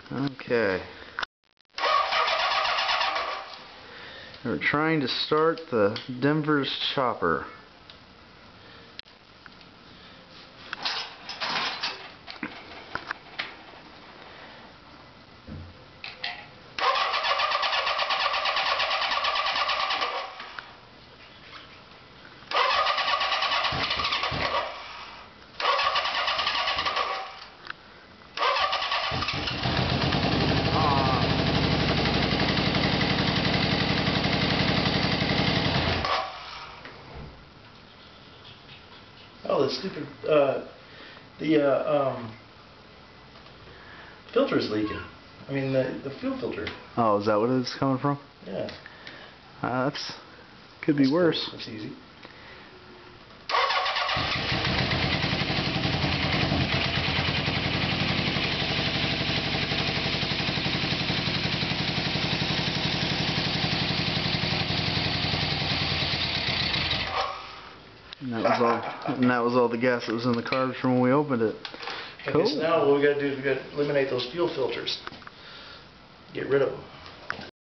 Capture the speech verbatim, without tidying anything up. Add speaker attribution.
Speaker 1: Okay. We're trying to start the Denver's chopper.
Speaker 2: Oh, the stupid, uh, the, uh, um, filter's leaking. I mean, the, the fuel filter.
Speaker 1: Oh, is that what it's coming from?
Speaker 2: Yeah.
Speaker 1: Uh, that's, could be
Speaker 2: That's
Speaker 1: worse.
Speaker 2: Cool. That's easy.
Speaker 1: And that was all. And that was all the gas that was in the carb from when we opened it.
Speaker 2: Okay,
Speaker 1: Cool.
Speaker 2: so now what we got to do is we got to eliminate those fuel filters. Get rid of them.